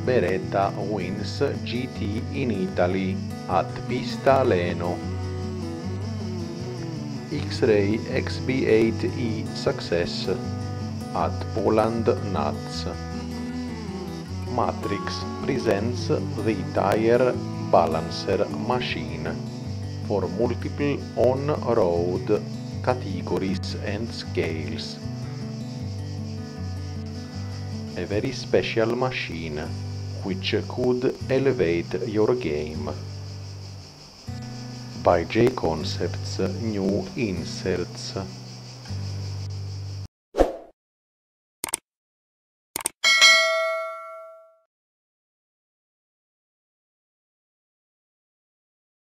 Beretta wins GT in Italy at Pista Leno. XRAY XB8E success at Poland Nuts. Matrix presents the tire balancer machine for multiple on-road categories and scales. A very special machine which could elevate your game. By JConcepts new inserts.